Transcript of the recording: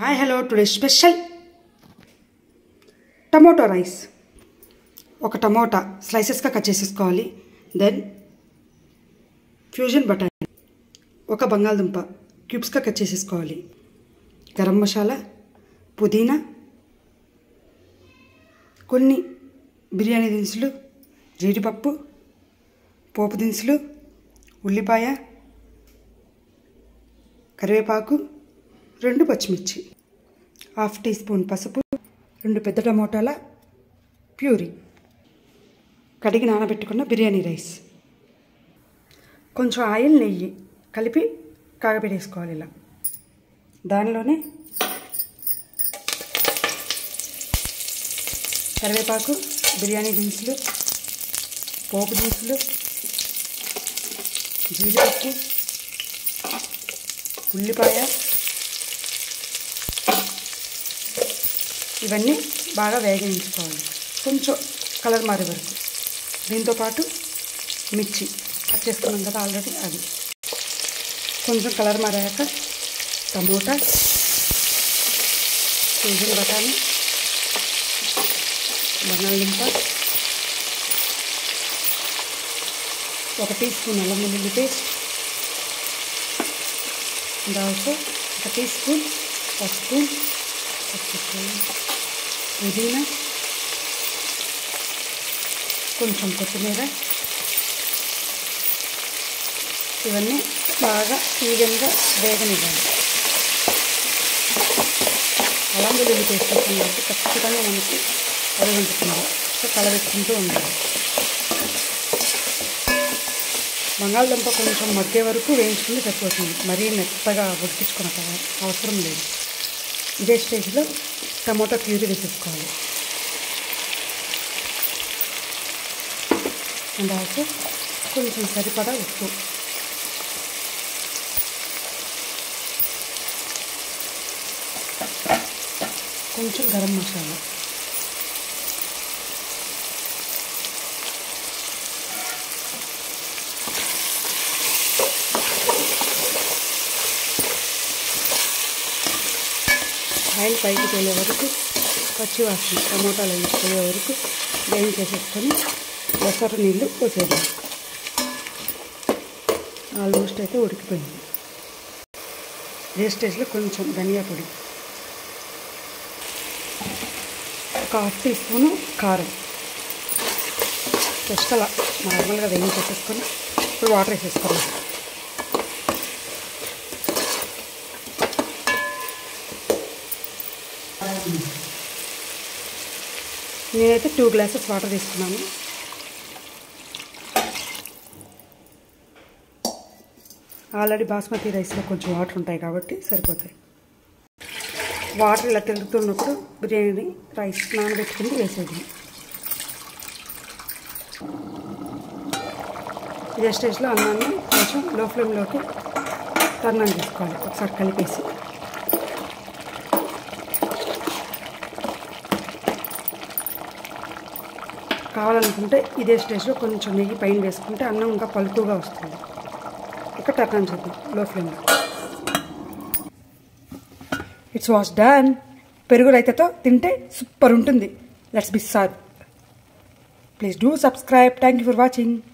Hi, hello. Today special tomato rice. ఒక tomato స్లైసెస్గా cut చేసేసుకోవాలి. దెన్ ఫ్యూజన్ బటానీ, ఒక బంగాళదుంప క్యూబ్స్గా కట్ చేసేసుకోవాలి. గరం మసాలా, పుదీనా, కొన్ని బిర్యానీ దినుసులు, జీడిపప్పు, పోపు దినుసులు, ఉల్లిపాయ, కరివేపాకు, 2 పచ్చిమిర్చి, 1/2 టీ స్పూన్ పసుపు, 2 పెద్ద టమోటాల ప్యూరీ, కడిగి నానబెట్టుకున్న బిర్యానీ రైస్, కొంచెం ఆయిల్, నెయ్యి కలిపి కాగబెట్టేసుకోవాలి. ఇలా దానిలోనే కరివేపాకు, బిర్యానీ దినుసులు, పోపు దినుసులు, జీడిపప్పు, ఉల్లిపాయ ఇవన్నీ బాగా వేగించుకోవాలి. కొంచెం కలర్ మారే వరకు. దీంతోపాటు మిర్చి కట్ చేసుకున్నాం కదా ఆల్రెడీ, అది కొంచెం కలర్ మారాక టమోటా, ఫ్యూజన్ బటానీ, బంగాళదుంప, 1 టీ స్పూన్ అల్లం వెల్లుల్లి paste, and also 1 teaspoon పసుపు, పుదీనా, కొంచెం కొత్తిమీర, ఇవన్నీ బాగా ఈవెన్గా వేగనివ్వాలి. అల్లం వెల్లుల్లి పేస్ట్ వేసాం కాబట్టి ఖచ్చితంగా మనకి అడుగుంటుంది. సో కలబెట్టుకుంటూ ఉండాలి. బంగాళదుంప కొంచెం మగ్గే వరకు వేయించుకుంటే సరిపోతుంది. మరీ మెత్తగా ఉడికించుకున్న అవసరం లేదు. ఇదే స్టేజ్లో టమోటా ప్యూరీ వేసేసుకోవాలి. అండ్ ఆల్సో కొంచెం సరిపడా ఉప్పు, కొంచెం గరం మసాలా, ఆయిల్ పైకి తేలే వరకు, పచ్చి వాసన టమోటాలు వేసుకునే వరకు వేయించేసేసుకొని ఎసరు నీళ్ళు పోసేయాలి. ఆల్మోస్ట్ అయితే ఉడికిపోయింది. ఏ స్టేజ్లో కొంచెం ధనియా పొడి, 1/2 టీ స్పూను కారం, జస్ట్ అలా నార్మల్గా వేయించేసేసుకొని ఇప్పుడు వాటర్ వేసేసుకోవాలి. నేనైతే 2 గ్లాసెస్ వాటర్ తీసుకున్నాను. ఆల్రెడీ బాస్మతి రైస్లో కొంచెం వాటర్ ఉంటాయి కాబట్టి సరిపోతాయి. వాటర్ ఇలా తిరుగుతున్నప్పుడు బిర్యానీ రైస్ నానబెట్టుకుని వేసేది. ఇదే స్టేజ్లో అన్నాన్ని కొంచెం లో ఫ్లేమ్లోకి టర్న్ ఆన్ చేసుకోవాలి. ఒకసారి కలిపేసి కావాలనుకుంటే ఇదే స్టేజ్లో కొంచెం నెయ్యి పైన వేసుకుంటే అన్నం ఇంకా పలుకుగా వస్తుంది. ఇక టర్న్ ఆన్ చేద్దాం లో ఫ్లేమ్లో. It's was done. పెరుగు రైతాతో తింటే సూపర్ ఉంటుంది. Let's be serve. Please do subscribe. Thank you for watching.